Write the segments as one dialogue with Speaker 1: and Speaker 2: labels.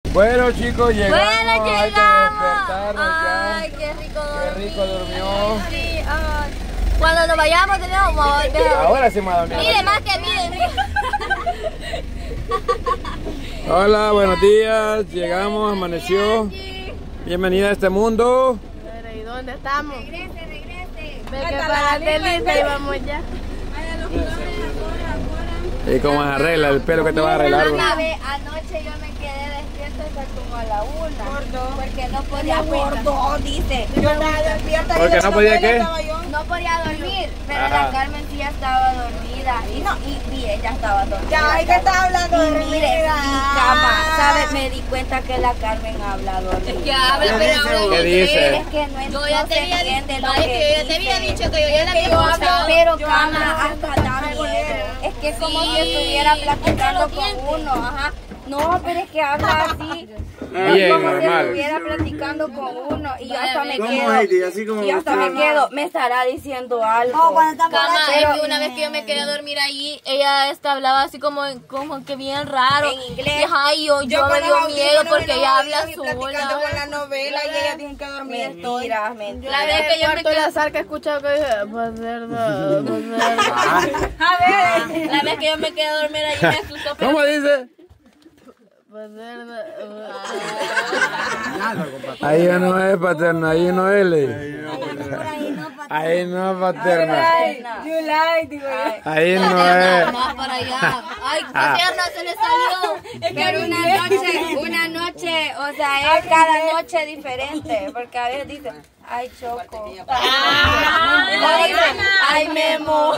Speaker 1: Bueno chicos, llegamos,
Speaker 2: Bueno,
Speaker 1: hay que despertarnos ya.
Speaker 2: Ay, qué rico
Speaker 1: Qué
Speaker 2: dormir.
Speaker 1: rico durmió.
Speaker 2: Sí, ay. Cuando nos vayamos tenemos que volver.
Speaker 1: Ahora sí me va a dormir.
Speaker 2: Mire, más que mire.
Speaker 1: Hola, buenos días, llegamos, amaneció. Bienvenida a este mundo.
Speaker 3: ¿Y dónde estamos?
Speaker 2: Regrese.
Speaker 3: Ve que para Delita y vamos ya.
Speaker 1: ¿Y cómo se arregla el pelo que te va a arreglar? Güey?
Speaker 2: Anoche yo me quedé despierta hasta como a la 1. Porque no podía gordo, dice.
Speaker 3: Yo estaba despierta.
Speaker 1: ¿Porque no podía qué?
Speaker 2: No podía dormir, pero
Speaker 1: Ajá.
Speaker 2: la Carmen sí ya estaba dormida. Y ella estaba dormida.
Speaker 3: Ya, ¿y qué estás hablando de
Speaker 2: Y mire,
Speaker 3: dormida?
Speaker 2: mi cama, ¿sabes? Me di cuenta que la Carmen habla dormida.
Speaker 4: Que habla, pero habla
Speaker 1: ¿Qué dice?
Speaker 2: Es que no,
Speaker 4: Yo ya
Speaker 2: no
Speaker 4: te
Speaker 2: se
Speaker 4: había
Speaker 2: entiende
Speaker 4: dicho,
Speaker 2: lo
Speaker 4: es
Speaker 2: que
Speaker 4: que yo ya te había
Speaker 2: dice.
Speaker 4: dicho que yo ya la había
Speaker 2: Yo hablo,
Speaker 4: escuchado.
Speaker 2: pero
Speaker 3: Yo
Speaker 2: cama
Speaker 3: hablo.
Speaker 2: hasta da miedo. Es que es como
Speaker 4: Sí.
Speaker 2: si estuviera platicando
Speaker 4: Es que lo
Speaker 2: con uno, ajá. No, pero es que habla así.
Speaker 1: Bien,
Speaker 2: Es como si
Speaker 1: normal.
Speaker 2: estuviera platicando con uno. Y yo hasta me
Speaker 5: ¿Cómo,
Speaker 2: quedo.
Speaker 5: Heidi? Así como
Speaker 2: Y hasta me
Speaker 5: usted.
Speaker 2: quedo. Me estará diciendo algo.
Speaker 4: Cama,
Speaker 2: Pero-
Speaker 4: es que una vez que yo me quedé a dormir ahí, ella hablaba así como que bien raro.
Speaker 2: En inglés.
Speaker 4: Ajá, y yo me dio miedo porque ella habla
Speaker 3: platicando con
Speaker 4: sola.
Speaker 3: la novela y ella tiene que dormir.
Speaker 2: Mentiras, mentiras.
Speaker 4: La vez que yo me
Speaker 3: Cuarto
Speaker 4: quedé,
Speaker 3: la sal que he escuchado que dice, pues verdad.
Speaker 4: la vez que yo me quedé a dormir ahí me asustó. pero-
Speaker 1: ¿Cómo dice?
Speaker 3: Pues verdad.
Speaker 1: Ahí no es paterna, ahí no es ley. Ahí no es paterna.
Speaker 3: You like, digo yo.
Speaker 1: Ahí no es.
Speaker 4: Más para allá. Ay, paterna se le salió.
Speaker 2: Pero una noche, o sea, es cada noche diferente, porque a veces dice, ay, Choco. O dice, ay, Memo.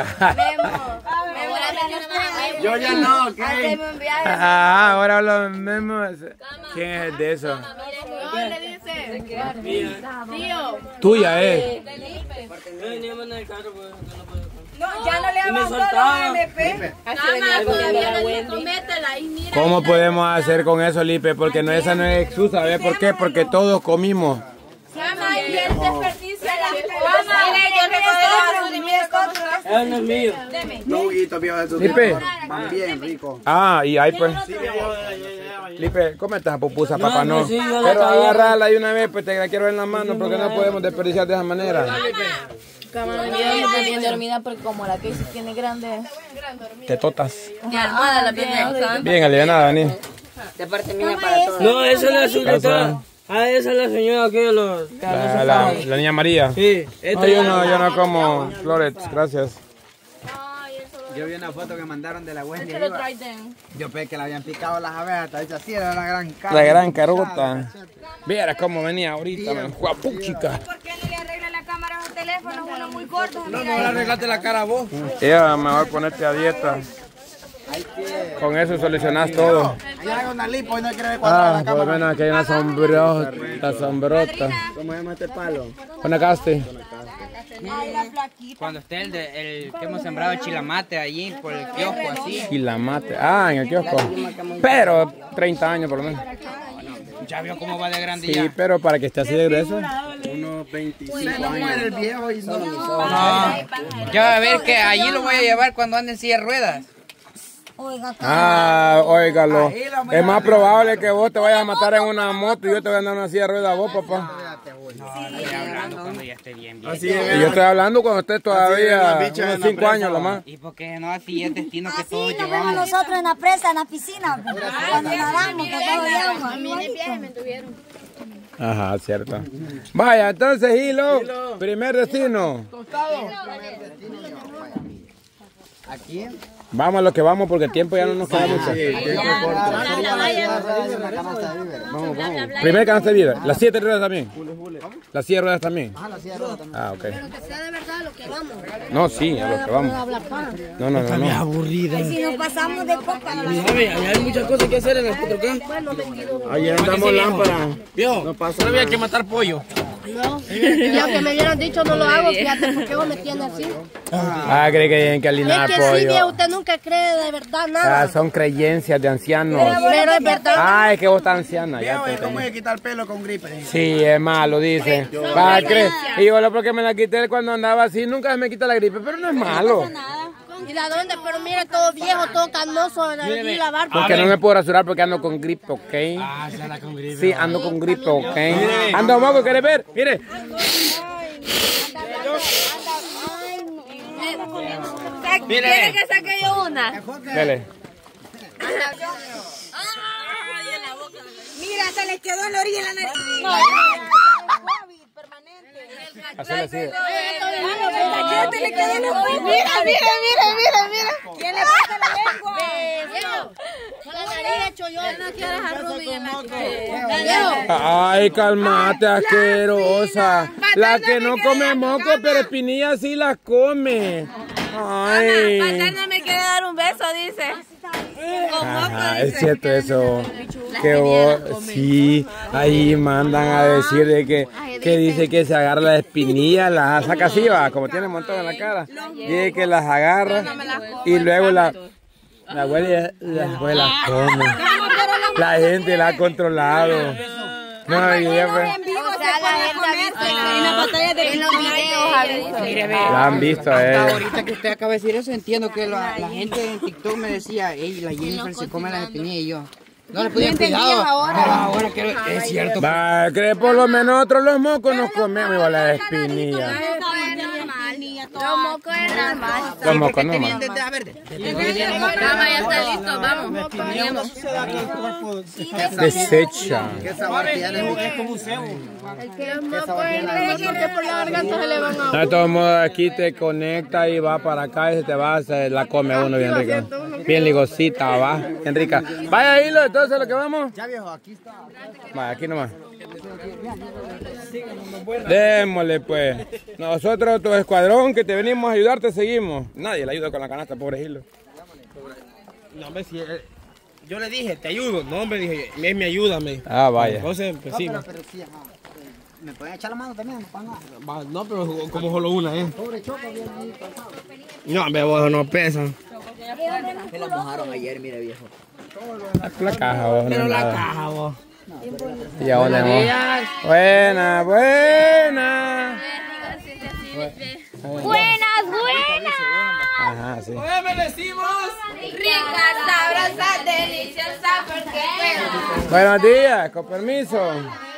Speaker 5: Yo ya no, ¿ok?
Speaker 2: Haceme un viaje.
Speaker 1: Ah, ahora los mismos. ¿Quién es de eso?
Speaker 3: No le dice. Tío.
Speaker 1: Tuya es.
Speaker 3: No, ya no le avanzó los MP.
Speaker 4: Cama, todavía no le métela y mira.
Speaker 1: ¿Cómo podemos hacer con eso, Lipe? Porque no, esa no es excusa, ¿ves por qué? Porque todos comimos.
Speaker 4: Cama, y él desperdicia las
Speaker 5: No, Huguito, viejo de tu
Speaker 1: Lipe.
Speaker 5: tiempo. Van bien, rico.
Speaker 1: Ah, y ahí pues. Lipe, ¿cómo estás, pupusa, papá? No. Pero agarrarla de una vez, pues te la quiero en la mano porque no podemos desperdiciar de esa manera.
Speaker 4: Cama, yo está bien dormida porque como la que tiene grande.
Speaker 1: Tetotas.
Speaker 4: De almohada la tiene.
Speaker 1: Bien, alivianada, vení.
Speaker 6: No, esa es la
Speaker 1: Casa.
Speaker 6: señora. Ah, esa es la señora que los.
Speaker 1: La niña María.
Speaker 6: Sí,
Speaker 1: No, yo no como flores, gracias.
Speaker 5: Yo vi una foto que mandaron de la Wendy.
Speaker 4: Pero
Speaker 5: arriba.
Speaker 4: try them.
Speaker 5: Yo pensé que le habían picado las abejas. Hasta hecha así, era la gran cara.
Speaker 1: La gran carota. Viera cómo venía ahorita, man. Guapuchica.
Speaker 2: ¿Por qué no le arregla la cámara a los teléfonos? Uno muy corto.
Speaker 6: No, no, arreglaste la cara a vos.
Speaker 1: Ella, mejor ponerte a dieta. Con eso solucionas todo.
Speaker 5: Allá hay una lipo y no quiere ver cuadrada
Speaker 1: Ah,
Speaker 5: la
Speaker 1: por lo
Speaker 5: cámara.
Speaker 1: menos aquí hay una sombrota.
Speaker 5: ¿Cómo se llama este palo?
Speaker 1: ¿Una caste?
Speaker 6: Cuando esté el que hemos sembrado chilamate allí por el kiosco así.
Speaker 1: Y la mate. Ah, en el kiosco. Pero 30 años por lo menos.
Speaker 6: Ya vio cómo va de grande
Speaker 1: Sí,
Speaker 6: ya.
Speaker 1: pero para que esté así de grueso.
Speaker 5: Unos 25 años. El viejo y solo.
Speaker 6: No, ya va a ver que allí lo voy a llevar cuando ande en silla de ruedas.
Speaker 1: Ah, óigalo. Es más probable que vos te vayas a matar en una moto y yo te voy a andar en una silla de ruedas a vos, papá.
Speaker 6: Estoy hablando cuando ya esté bien.
Speaker 5: Así
Speaker 1: Y
Speaker 5: es.
Speaker 1: yo estoy hablando cuando estés todavía
Speaker 5: Así es, la bicha
Speaker 1: unos
Speaker 5: en la
Speaker 1: 5 años
Speaker 5: presa.
Speaker 1: lo más.
Speaker 6: Y porque no, así es destino que todos
Speaker 7: Así nos vemos
Speaker 6: llevamos.
Speaker 7: nosotros en la presa, en la piscina, cuando nadamos, que todos llevamos. Igualito.
Speaker 1: Ajá, cierto. Vaya, entonces, Hilo, primer destino.
Speaker 5: Aquí.
Speaker 1: Vamos a lo que vamos porque el tiempo ya no nos queda mucho.
Speaker 5: Vamos, vamos.
Speaker 1: Primer canasta de vida. Las 7 ruedas también. Las 7 ruedas también. Ah, ok. No, sí, a lo que vamos. No, no, no. no.
Speaker 6: Aburrida.
Speaker 7: Y si nos pasamos de copa, no la
Speaker 6: ¿Sabe? Hay muchas cosas que hacer en el Potrocán.
Speaker 5: Ahí andamos lámpara.
Speaker 6: Vio,
Speaker 5: No pasa
Speaker 6: había
Speaker 5: nada.
Speaker 6: que matar pollo.
Speaker 3: Y aunque me hubieran dicho no lo hago, fíjate, ¿por qué vos me tienes así?
Speaker 1: Ah, cree que tienen que alinear
Speaker 3: Es que sí, viejo,
Speaker 1: pollo.
Speaker 3: usted nunca cree de verdad nada.
Speaker 1: Ah, son creencias de ancianos.
Speaker 3: Pero es verdad.
Speaker 1: Ah, es que vos estás anciana. Ya
Speaker 5: Viejo,
Speaker 1: te
Speaker 5: es como
Speaker 1: entendí.
Speaker 5: de quitar pelo con gripe.
Speaker 1: Sí, es malo, dice. Va a creer. Y yo lo porque me la quité cuando andaba así, nunca se me quita la gripe, pero no es malo.
Speaker 3: ¿Y de dónde? Pero mira, todo viejo, todo canoso, y la barba.
Speaker 1: Porque no me puedo rasurar porque ando con gripe, ¿ok?
Speaker 5: Ah, se anda con gripe.
Speaker 1: Sí, ando con gripe, ¿ok? Ando moco, ¿quieres ver? Mire.
Speaker 2: ¿Quiere que saque yo una?
Speaker 1: Dale.
Speaker 7: Mira, se les quedó en la orilla de la nariz.
Speaker 1: Hacerle así.
Speaker 7: Mira. ¿Quién le pasa la lengua?
Speaker 3: Con la nariz hecho yo. No quiero dejar Rubí en la
Speaker 1: Ay, calmate, asquerosa. La que no come moco, pero Espinilla sí las come. Ay.
Speaker 2: Papá no me quiere dar un beso, dice.
Speaker 1: Ajá, es cierto eso. Que vos, sí, ahí mandan a decir de que dice que se agarra la espinilla, las saca así, va, como tiene un montón en la cara. Dice que las agarra y luego la abuela las come. La gente la ha controlado. No, y ella fue.
Speaker 2: En los videos,
Speaker 6: Mire, ve.
Speaker 1: La han visto a ella.
Speaker 6: Ahorita que usted acaba de decir eso, entiendo que la gente en TikTok me decía, ey, la Jennifer se come las espinillas y yo. No le podía cuidado. Pero ahora que es cierto.
Speaker 1: Va, que por lo menos nosotros los mocos nos comemos igual las espinillas.
Speaker 2: Los mocos es normal.
Speaker 1: Los mocos no,
Speaker 6: Tenían
Speaker 1: man.
Speaker 6: de verde.
Speaker 2: Mamá, ya está listo, vamos.
Speaker 1: Desecha.
Speaker 5: ¿Qué sabor tiene? Es como un cebo.
Speaker 3: Los mocos es porque por la garganta se le van a...
Speaker 1: De todos modos, aquí te conecta y va para acá y se te va, se la come uno bien rica. Bien ligosita, va, bien rica. Vaya, Hilo, entonces lo que vamos.
Speaker 5: Ya viejo, aquí está.
Speaker 1: Vaya, aquí nomás. Démosle pues. Nosotros, tu escuadrón, que te venimos a ayudar, te seguimos. Nadie le ayuda con la canasta, pobre Hilo.
Speaker 8: No, hombre, si yo le dije, te ayudo. No, hombre, dije, me ayúdame.
Speaker 1: Ah, vaya.
Speaker 8: Entonces, pues sí.
Speaker 5: Pero sí, ajá. ¿Me pueden echar la mano también?
Speaker 8: No, pero como solo una, No, hombre, vos no pesan.
Speaker 6: Me la mojaron ayer, mire, viejo.
Speaker 1: La caja, vos.
Speaker 8: Pero
Speaker 1: no
Speaker 8: la
Speaker 1: nada.
Speaker 8: caja, vos.
Speaker 1: Y ahora no. Buena, buena.
Speaker 2: Buenas, buenas.
Speaker 1: Ajá, sí.
Speaker 8: me decimos.
Speaker 2: Rica, sabrosa, deliciosa, porque
Speaker 1: Buenos días, con permiso.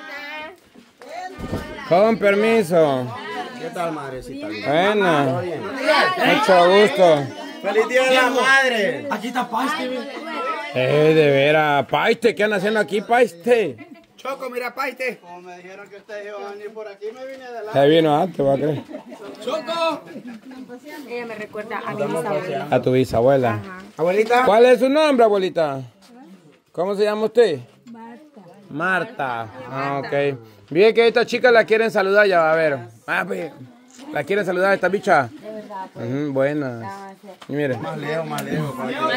Speaker 1: Con permiso.
Speaker 5: ¿Qué tal, madrecita?
Speaker 1: Bueno, mucho gusto.
Speaker 5: ¡Feliz Día de la Madre!
Speaker 8: Aquí está Paiste.
Speaker 1: De veras, Paiste, ¿qué andan haciendo aquí, Paiste?
Speaker 5: Choco, mira, Paiste. Como me dijeron que ustedes iban a venir por aquí, me vine de la...
Speaker 1: Se vino antes, va a creer.
Speaker 8: Choco.
Speaker 2: ella me recuerda a mi bisabuela.
Speaker 1: A tu bisabuela.
Speaker 5: Abuelita.
Speaker 1: ¿Cuál es su nombre, abuelita? ¿Cómo se llama usted? Marta. Ah, ok. Bien que esta chica la quieren saludar ya, a ver. Ah, pues, ¿la quieren saludar a esta bicha? Buenas. Y mire.
Speaker 5: Más lejos.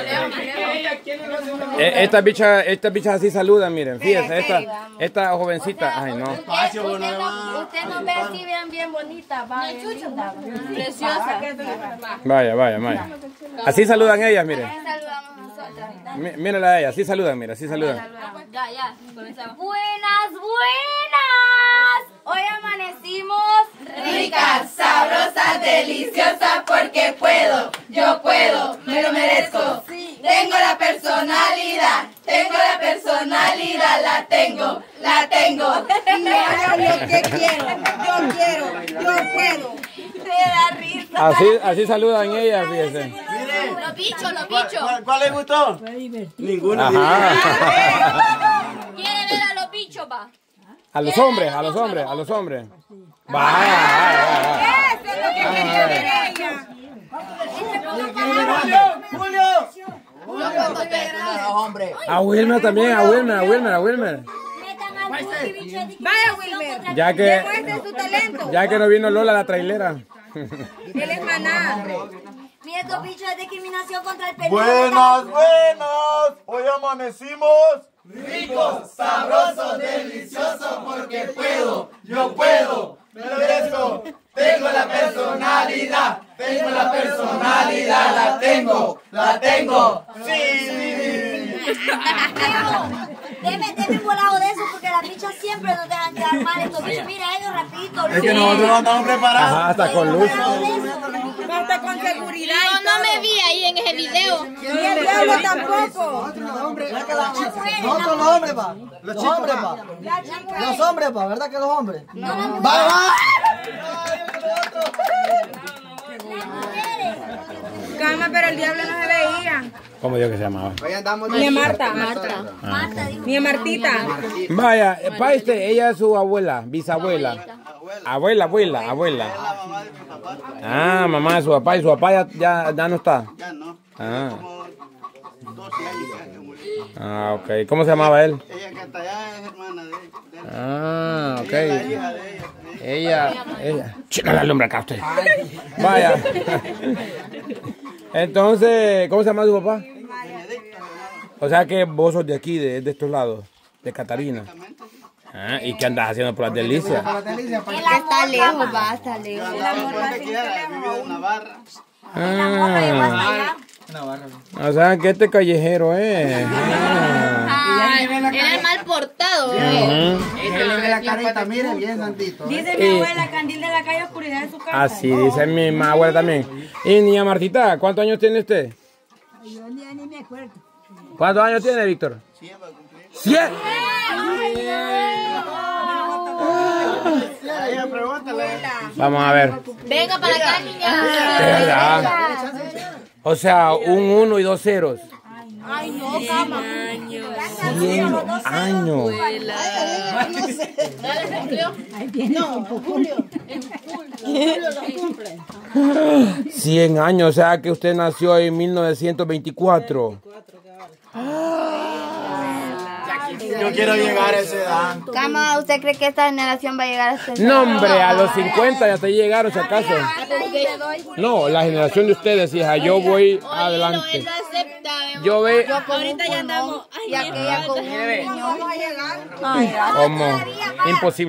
Speaker 1: Estas bichas así saludan, miren. Fíjense, esta jovencita. Ay, no.
Speaker 2: Usted no ve así, vean bien bonita, va, bien linda, preciosa.
Speaker 1: Vaya. Así saludan ellas, miren.
Speaker 2: Saludamos nosotras.
Speaker 1: Mírenla a ellas, así saludan, mira, así saludan.
Speaker 2: Ya, comenzamos. Buenas, buenas. Hoy amanecimos ricas, sabrosas, deliciosas, porque puedo, yo puedo, me lo merezco. Tengo la personalidad, la tengo.
Speaker 7: Y hago lo que quiero. Yo puedo.
Speaker 2: Te da risa.
Speaker 1: Así saludan ellas, fíjense.
Speaker 2: Los bichos.
Speaker 5: ¿Cuál le gustó? Ninguno.
Speaker 1: Ajá.
Speaker 2: ¿Quiere ver a los bichos, va?
Speaker 1: A los hombres. Vaya.
Speaker 7: Eso es lo que quería ver ella.
Speaker 5: ¡Julio!
Speaker 1: A Wilmer también, a Wilmer.
Speaker 7: Vaya, Wilmer.
Speaker 1: Ya
Speaker 7: Demuestre su talento.
Speaker 1: que no vino Lola la trailera.
Speaker 7: Él es maná.
Speaker 2: Mira, estos bichos de discriminación contra el perro.
Speaker 9: Buenas. Hoy amanecimos ricos, sabrosos, deliciosos, porque puedo, yo puedo, me lo merezco. Tengo la personalidad, la tengo. Sí.
Speaker 2: Deme un volado de eso porque las bichas siempre nos dejan quedar mal. Estos bichos, mira ellos rapidito.
Speaker 9: Nosotros andamos preparados.
Speaker 1: Ajá, hasta con luz.
Speaker 7: Basta con seguridad.
Speaker 2: No me vi diablo tampoco.
Speaker 9: Nosotros los hombres, pa. Los hombres, pa. Los hombres, pa. ¿Verdad que los hombres? No. ¡Va!
Speaker 2: Calma, pero el diablo no se veía.
Speaker 1: ¿Cómo dijo que se llamaba?
Speaker 2: Ni a Marta. Ni a Martita.
Speaker 1: Vaya, paiste, ella es su abuela, bisabuela. Abuela. Ah, mamá de su papá, y su papá ya no está.
Speaker 10: Ya no.
Speaker 1: Ah.
Speaker 10: Como 12 años que murió.
Speaker 1: Ah, ok. ¿Cómo se llamaba él?
Speaker 10: Ella que está allá es hermana de él.
Speaker 1: Ah, ok.
Speaker 10: Ella es la hija de ella.
Speaker 1: Ella. Chino la lumbre acá usted. Vaya. Entonces, ¿cómo se llama su papá? O sea que vos sos de aquí, de estos lados, de Catarina. Ah, ¿y qué andas haciendo por las delicias?
Speaker 2: Está lejos, va, está lejos.
Speaker 10: Vive en Navarra.
Speaker 1: O sea que este callejero es.
Speaker 4: Era el mal portado.
Speaker 6: Él le ve la carita, mire, bien santito.
Speaker 2: Dice mi abuela, candil de la calle, oscuridad de su casa.
Speaker 1: Así dice mi abuela también. Y niña Martita, ¿cuántos años tiene usted?
Speaker 7: Yo ni me acuerdo.
Speaker 1: ¿Cuántos años tiene, Víctor? 100. Vamos a ver.
Speaker 4: Venga para acá, niña.
Speaker 1: O sea, un 1 y 2 ceros.
Speaker 2: Ay, no, cama.
Speaker 1: 100 años.
Speaker 7: Ahí viene Julio. Julio lo cumple.
Speaker 1: 100 años, o sea que usted nació en 1924.
Speaker 9: Yo quiero llegar a esa edad.
Speaker 2: Cama, ¿usted cree que esta generación va a llegar a esta edad?
Speaker 1: No, hombre, a los 50 ya te llegaron, si acaso. No, la generación de ustedes, hija, yo voy adelante. Yo ve.
Speaker 4: Ahorita ya andamos.
Speaker 2: Y aquella con un niño.
Speaker 1: ¿Cómo? Imposible.